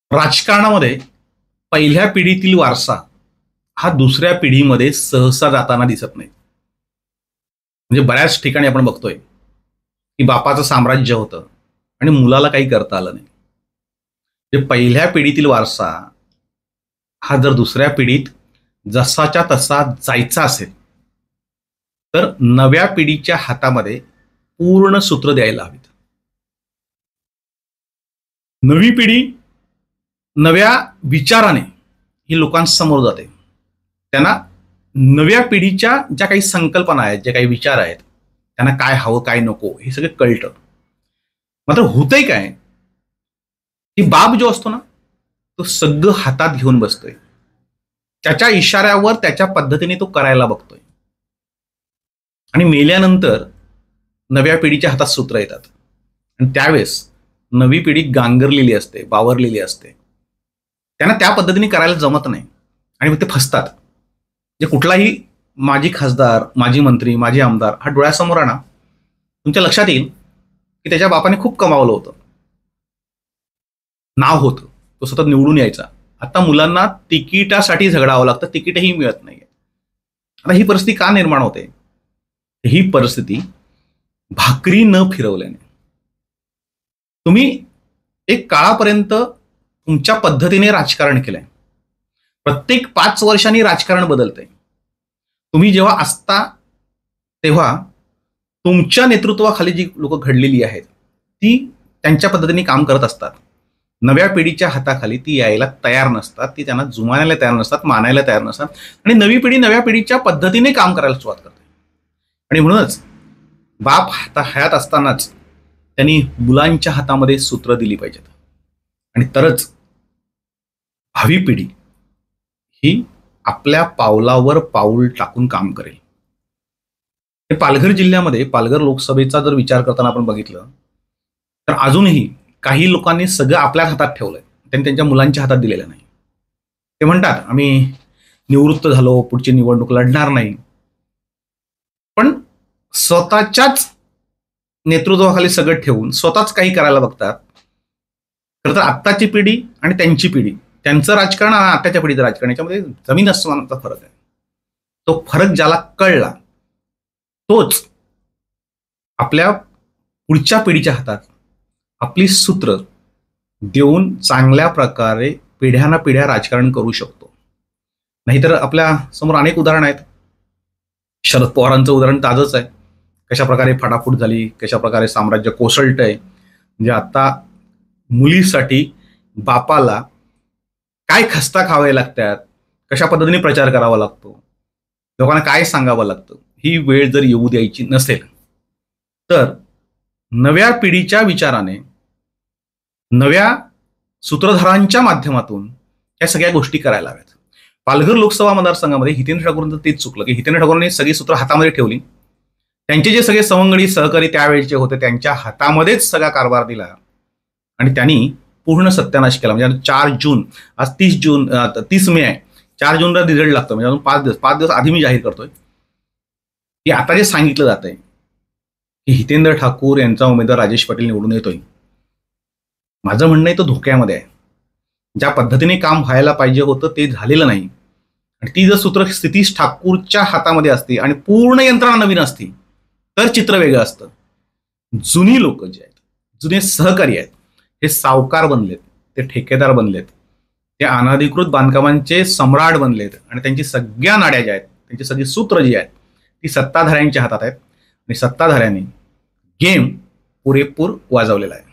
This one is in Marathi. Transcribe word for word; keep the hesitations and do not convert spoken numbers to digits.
राजकारणामध्ये पहिल्या पिढीतील वारसा हा दुसऱ्या पिढीमध्ये सहसा जाताना दिसत नाही. म्हणजे बऱ्याच ठिकाणी आपण बघतोय की बापाचं साम्राज्य होतं आणि मुलाला काही करता आलं नाही. म्हणजे पहिल्या पिढीतील वारसा हा जर दुसऱ्या पिढीत जसाच्या तसा जायचा असेल तर नव्या पिढीच्या हातामध्ये पूर्ण सूत्र द्यायला हवीत. नवी पिढी नव्या विचाराने ही लोकांसमोर जाते. त्यांना नव्या पिढीच्या ज्या काही संकल्पना आहेत, जे काही विचार आहेत, त्यांना काय हवं काय नको हे सगळं कळतं. मात्र होतंय काय की बाप जो असतो ना तो सगळं हातात घेऊन बसतोय. त्याच्या इशाऱ्यावर त्याच्या पद्धतीने तो करायला बघतोय आणि मेल्यानंतर नव्या पिढीच्या हातात सूत्र येतात आणि त्यावेळेस नवी पिढी गांगरलेली असते, बावरलेली असते. त्यांना त्या पद्धतीने करायला जमत नाही आणि मग ते फसतात. जे कुठलाही माजी खासदार, माजी मंत्री, माजी आमदार हा डोळ्यासमोर आणा, तुमच्या लक्षात येईल की त्याच्या बापाने खूप कमावलं होतं, नाव होतं, तो सतत निवडून यायचा. आता मुलांना तिकिटासाठी झगडावं लागतं, तिकीटही मिळत नाहीये. आता ही परिस्थिती का निर्माण होते? ही परिस्थिती भाकरी न फिरवल्याने. तुम्ही एक काळापर्यंत तुमच्या पद्धतीने राजकारण केलंय. प्रत्येक पाच वर्षांनी राजकारण बदलतंय. तुम्ही जेव्हा असता तेव्हा तुमच्या नेतृत्वाखाली जी लोक घडलेली आहेत ती त्यांच्या पद्धतीने काम करत असतात. नव्या पिढीच्या हाताखाली ती यायला तयार नसतात, ती त्यांना जुमानायला तयार नसतात, मानायला तयार नसतात आणि नवी पिढी नव्या पिढीच्या पद्धतीने काम करायला सुरुवात करते. आणि म्हणूनच बाप हाता हयात असतानाच त्यांनी मुलांच्या हातामध्ये सूत्र दिली पाहिजेत आणि तरच भावी पिढी ही आपल्या पावलावर पाऊल टाकून काम करेल. पालघर जिल्ह्यामध्ये पालघर लोकसभेचा जर विचार करताना आपण बघितलं तर अजूनही काही लोकांनी सगळं आपल्या हातात ठेवलंय, त्यांनी त्यांच्या मुलांच्या हातात दिलेलं नाही. ते म्हणतात आम्ही निवृत्त झालो, पुढची निवडणूक लढणार नाही. पण स्वतःच्याच नेतृत्वाखाली सगळं ठेवून स्वतःच काही करायला बघतात. खरं तर आत्ताची पिढी आणि त्यांची पिढी, त्यांचं राजकारण आणि आताच्या पिढीचं राजकारण याच्यामध्ये जमीन आसमानाचा फरक आहे. तो फरक ज्याला कळला तोच आपल्या पुढच्या पिढीच्या हातात आपली सूत्र देऊन चांगल्या प्रकारे पिढ्याना पिढ्या राजकारण करू शकतो. नाहीतर आपल्या समोर अनेक उदाहरण आहेत. शरद पवारांचं उदाहरण ताजंच आहे. कशा प्रकारे फाटाफूट झाली, कशा प्रकारे साम्राज्य कोसळतंय. म्हणजे आता मुलीसाठी बापाला काय खस्ता खावे लागतात, कशा पद्धतीने प्रचार करावा लागतो, लोकांना काय सांगावं लागतं, ही वेळ जर येऊ द्यायची नसेल तर नव्या पिढीच्या विचाराने नव्या सूत्रधारांच्या माध्यमातून या सगळ्या गोष्टी करायला हव्यात. पालघर लोकसभा मतदारसंघामध्ये हितेंद्र ठाकूरांचं तेच चुकलं की हितेंद्र ठाकूरांनी सगळी सूत्र हातामध्ये ठेवली. त्यांचे जे सगळे सवंगडी सहकारी त्यावेळेचे होते त्यांच्या हातामध्येच सगळा कारभार दिला आणि त्यांनी पूर्ण सत्यानाश केला. म्हणजे चार जून, आज तीस जून तीस मे आहे, चार जूनला रिझल्ट लागतो. म्हणजे अजून पाच दिवस पाच दिवस आधी मी जाहीर करतोय की आता जे सांगितलं जात आहे की हितेंद्र ठाकूर यांचा उमेदवार राजेश पाटील निवडून येतोय, माझं म्हणणं आहे तो धोक्यामध्ये आहे. ज्या पद्धतीने काम व्हायला पाहिजे होतं ते झालेलं नाही आणि ती जर सूत्र स्थितीश ठाकूरच्या हातामध्ये असती आणि पूर्ण यंत्रणा नवीन असती तर चित्र वेगळं असतं. जुनी लोक जे आहेत, जुने सहकारी आहेत, हे सावकार बनलेत, ते ठेकेदार बनलेत, ते अनधिकृत बांधकामांचे सम्राट बनलेत आणि त्यांची सगळ्या नाड्या ज्या आहेत, त्यांची सगळी सूत्र जी आहेत ती सत्ताधाऱ्यांच्या हातात आहेत आणि सत्ताधाऱ्यांनी गेम पुरेपूर वाजवलेला आहे.